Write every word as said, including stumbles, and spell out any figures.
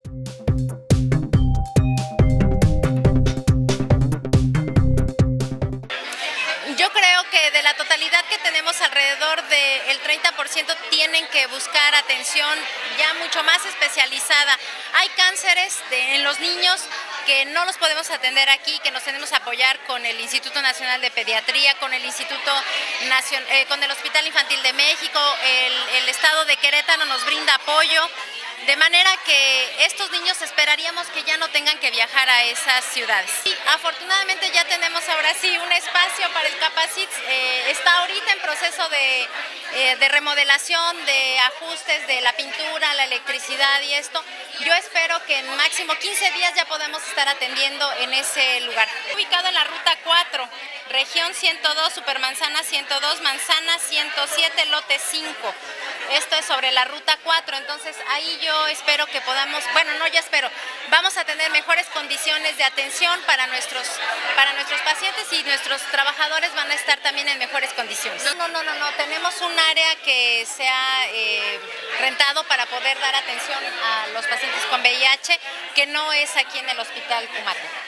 Yo creo que de la totalidad que tenemos, alrededor del treinta por ciento tienen que buscar atención ya mucho más especializada. Hay cánceres de, en los niños que no los podemos atender aquí, que nos tenemos que apoyar con el Instituto Nacional de Pediatría, con el Instituto Nacion eh, con el Hospital Infantil de México, el, el Estado de Querétaro nos brinda apoyo, de manera que estos niños esperaríamos que ya no tengan que viajar a esas ciudades. Y afortunadamente ya tenemos ahora sí un espacio para el Capacit, eh, está ahorita en proceso de, eh, de remodelación, de ajustes de la pintura, la electricidad y esto. Yo espero que en máximo quince días ya podamos estar atendiendo en ese lugar. Ubicado en la ruta cuatro, región ciento dos, Supermanzana ciento dos, Manzana ciento siete, lote cinco. Esto es sobre la ruta cuatro, entonces ahí yo espero que podamos, bueno, no ya espero, vamos a tener mejores condiciones de atención para nuestros, para nuestros pacientes y nuestros trabajadores van a estar también en mejores condiciones. No, no, no, no, tenemos un área que se ha eh, rentado para poder dar atención a los pacientes con V I H, que no es aquí en el Hospital Kumate.